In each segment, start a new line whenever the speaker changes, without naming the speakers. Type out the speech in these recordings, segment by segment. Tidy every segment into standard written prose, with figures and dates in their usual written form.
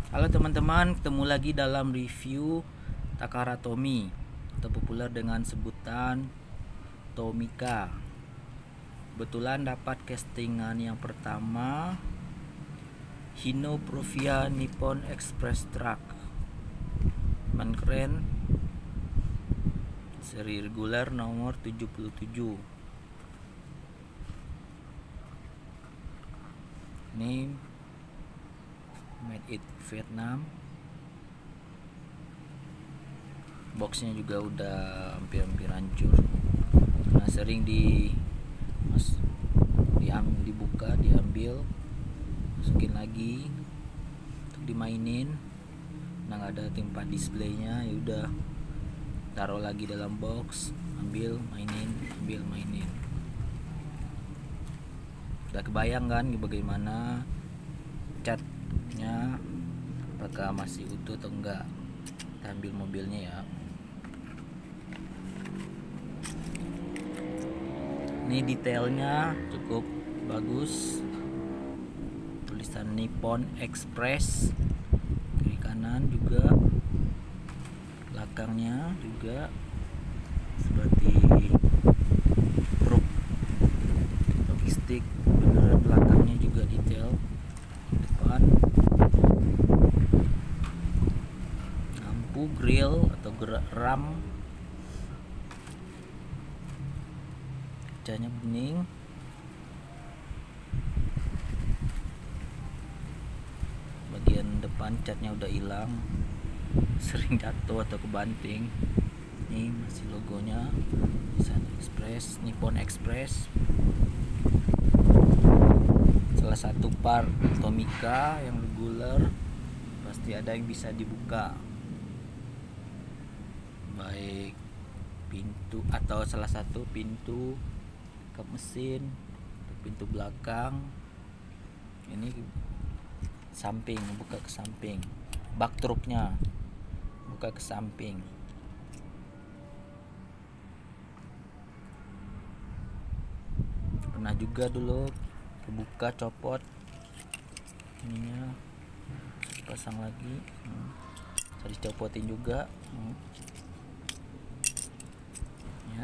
Halo teman-teman, ketemu lagi dalam review Takara Tomy atau populer dengan sebutan Tomica. Kebetulan dapat castingan yang pertama Hino Profia Nippon Express Truck. Man keren. Seri reguler nomor 77. Ini made in Vietnam. Boxnya juga udah hampir hancur karena sering dibuka, diambil, masukin lagi untuk dimainin. Nah, nggak ada tempat displaynya, ya udah taruh lagi dalam box, ambil mainin. Udah kebayang kan bagaimana catnya, apakah masih utuh atau enggak. Kita ambil mobilnya ya. Ini detailnya cukup bagus, tulisan Nippon Express kiri kanan, juga belakangnya juga seperti truk logistik. Benar, belakangnya juga detail, depan lampu, grill atau ram, kacanya bening. Bagian depan catnya udah hilang, sering jatuh atau kebanting. Ini masih logonya Nippon Express. Salah satu part Tomica yang reguler, pasti ada yang bisa dibuka, baik pintu atau salah satu pintu kap mesin, pintu belakang. Ini samping, buka ke samping. Bak truknya buka ke samping. Pernah juga dulu kebuka, copot ininya, pasang lagi, harus copotin juga ya.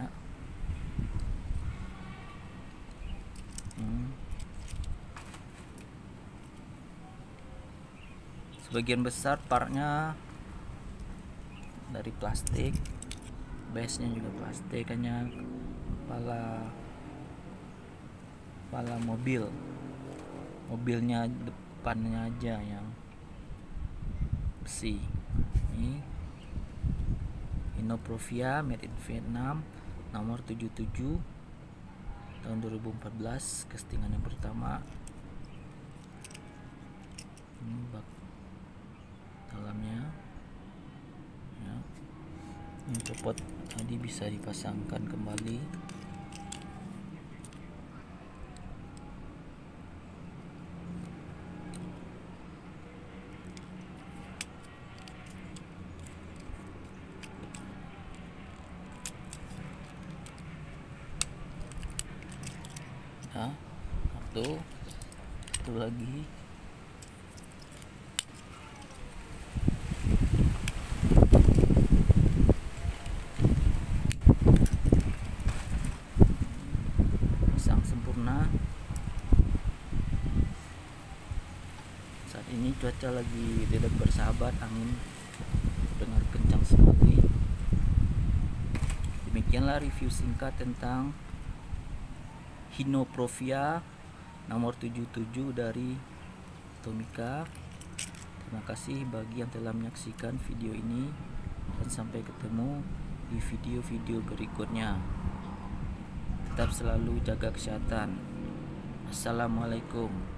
Sebagian besar partnya dari plastik, base nya juga plastik, hanya kepala mobilnya depannya aja yang besi. Ini Hino Profia made in Vietnam nomor 77 tahun 2014, castingan yang pertama. Ini bak dalamnya ya. Ini copot tadi bisa dipasangkan kembali. Nah, satu lagi. Pasang sempurna. Saat ini cuaca lagi tidak bersahabat, angin dengar kencang sekali. Demikianlah review singkat tentang Hino Profia nomor 77 dari Tomica. Terima kasih bagi yang telah menyaksikan video ini, dan sampai ketemu di video-video berikutnya. Tetap selalu jaga kesehatan. Assalamualaikum.